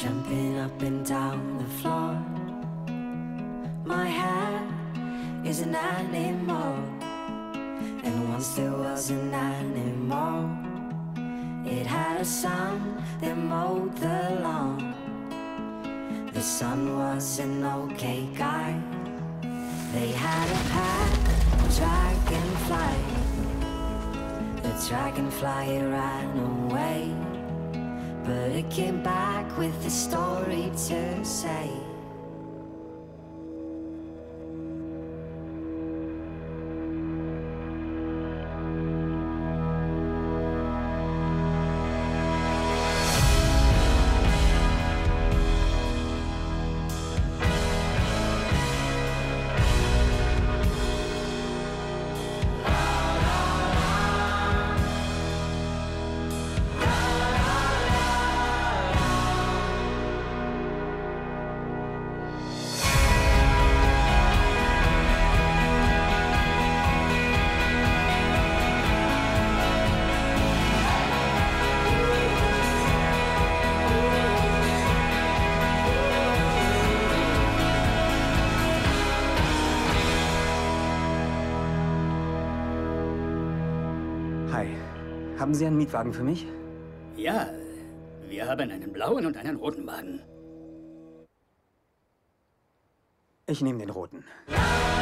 jumping up and down the floor. My hair isn't anymore, and once there was an animal. It had a son that mowed the lawn. The son was an okay guy. They had a pet dragonfly. The dragonfly ran away, but it came back with a story to say. Hi. Haben Sie einen Mietwagen für mich? Ja, wir haben einen blauen und einen roten Wagen. Ich nehme den roten.